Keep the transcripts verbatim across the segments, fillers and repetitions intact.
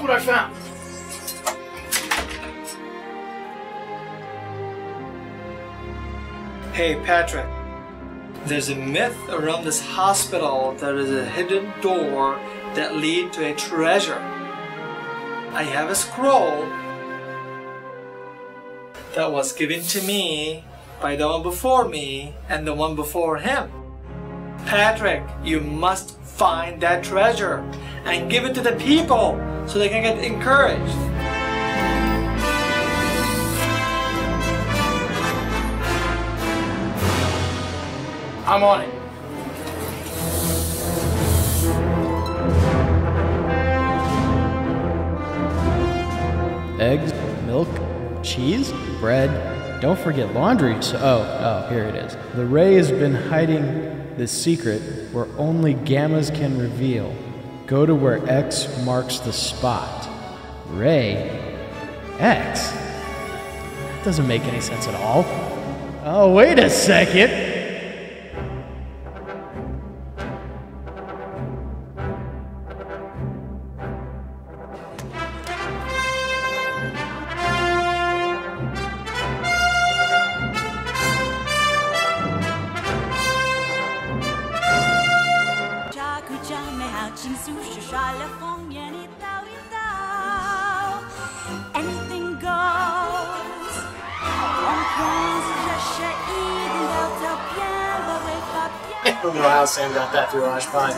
what I found. Hey, Patrick. There's a myth around this hospital that is a hidden door that leads to a treasure. I have a scroll that was given to me by the one before me and the one before him. Patrick, you must find that treasure and give it to the people so they can get encouraged. I'm on it. Eggs, milk, cheese, bread. Don't forget laundry. So, oh, oh, here it is. The Ray has been hiding this secret where only gammas can reveal. Go to where X marks the spot. Ray? X? That doesn't make any sense at all. Oh, wait a second. Anything goes. On pense, j'achète, delta bien, I don't know how Sam got that through Ashpod.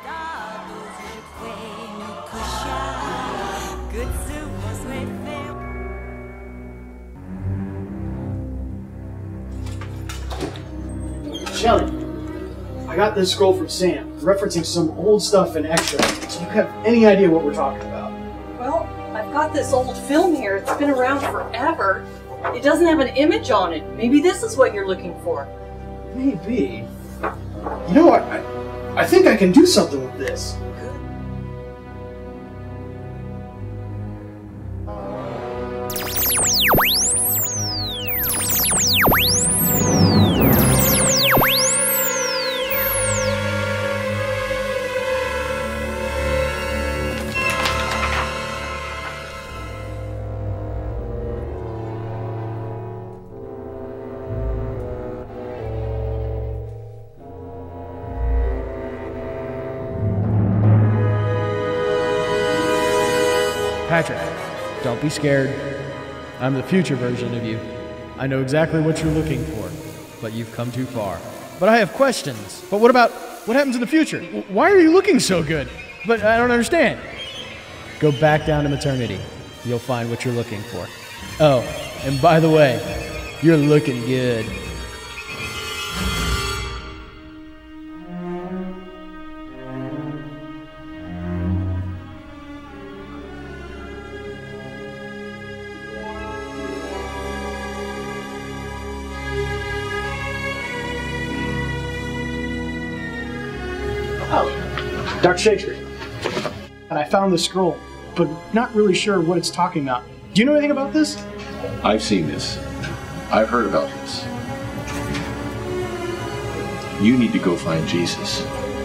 Shelly, I got this scroll from Sam, referencing some old stuff in Extra. Do you have any idea what we're talking about? Well, I've got this old film here. It's been around forever. It doesn't have an image on it. Maybe this is what you're looking for. Maybe. You know what? I, I think I can do something with this. Patrick, don't be scared. I'm the future version of you. I know exactly what you're looking for, but you've come too far. But I have questions. But what about what happens in the future? Why are you looking so good? But I don't understand. Go back down to maternity. You'll find what you're looking for. Oh, and by the way, you're looking good. Oh, Doctor Shakespeare. And I found this scroll, but not really sure what it's talking about. Do you know anything about this? I've seen this. I've heard about this. You need to go find Jesus.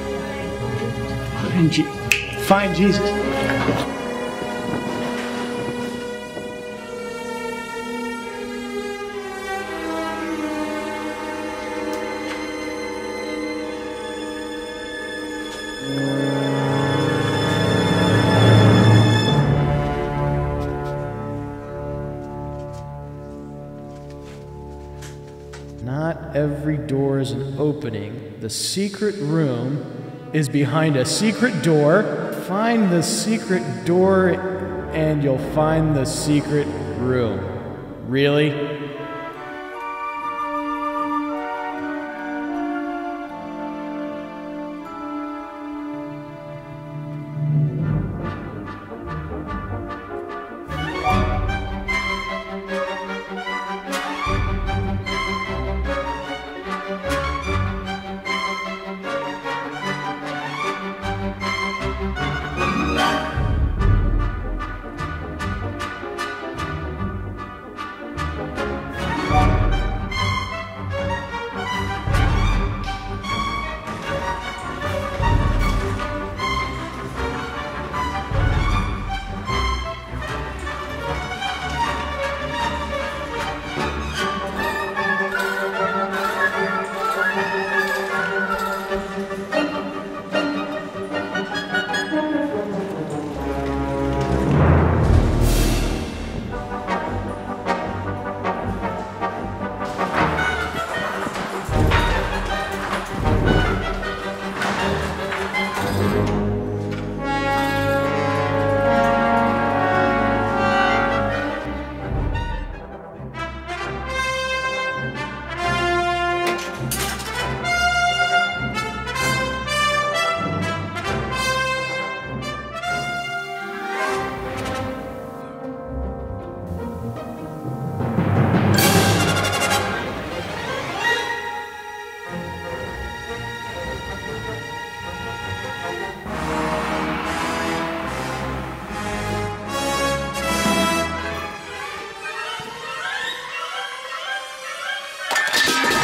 Find, Je- find Jesus. Not every door is an opening. The secret room is behind a secret door. Find the secret door and you'll find the secret room. Really?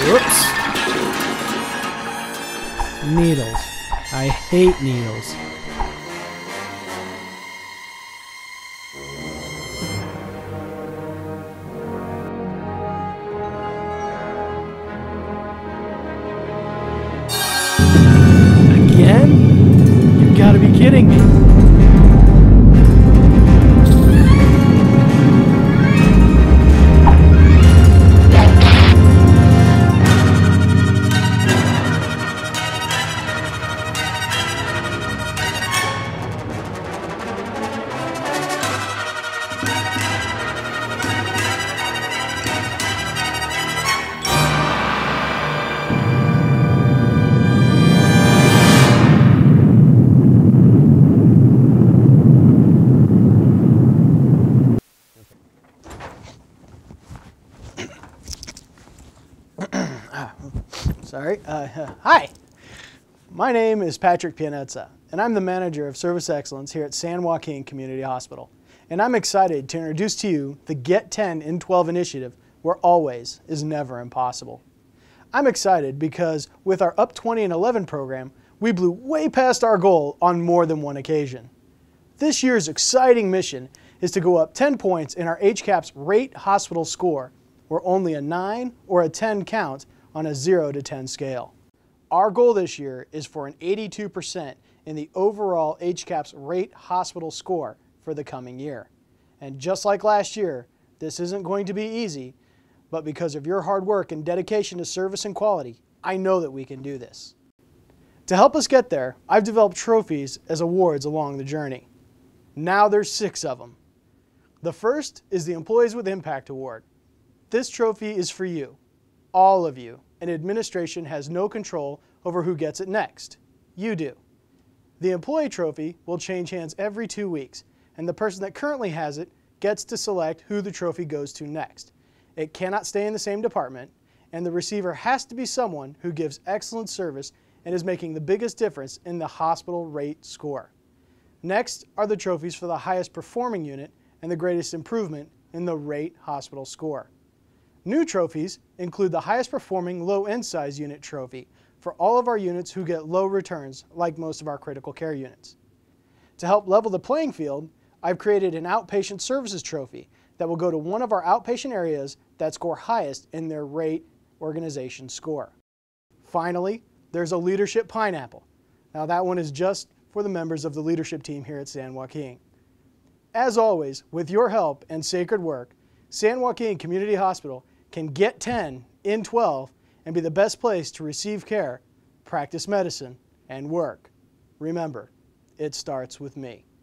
Whoops. Needles. I hate needles. Again? You've got to be kidding me. Sorry. Uh, hi, my name is Patrick Pianezza, and I'm the manager of Service Excellence here at San Joaquin Community Hospital. And I'm excited to introduce to you the Get ten in twelve initiative, where always is never impossible. I'm excited because with our Up twenty in eleven program, we blew way past our goal on more than one occasion. This year's exciting mission is to go up ten points in our H CAHPS rate hospital score, where only a nine or a ten count on a zero to ten scale. Our goal this year is for an eighty-two percent in the overall H CAHPS rate hospital score for the coming year. And just like last year, this isn't going to be easy, but because of your hard work and dedication to service and quality, I know that we can do this. To help us get there, I've developed trophies as awards along the journey. Now there's six of them. The first is the Employees with Impact Award. This trophy is for you, all of you, and administration has no control over who gets it next. You do. The employee trophy will change hands every two weeks, and the person that currently has it gets to select who the trophy goes to next. It cannot stay in the same department, and the receiver has to be someone who gives excellent service and is making the biggest difference in the hospital rate score. Next are the trophies for the highest performing unit and the greatest improvement in the rate hospital score. New trophies include the highest performing low end size unit trophy for all of our units who get low returns like most of our critical care units. To help level the playing field, I've created an outpatient services trophy that will go to one of our outpatient areas that score highest in their rate organization score. Finally, there's a leadership pineapple. Now that one is just for the members of the leadership team here at San Joaquin. As always, with your help and sacred work, San Joaquin Community Hospital can get ten in twelve and be the best place to receive care, practice medicine, and work. Remember, it starts with me.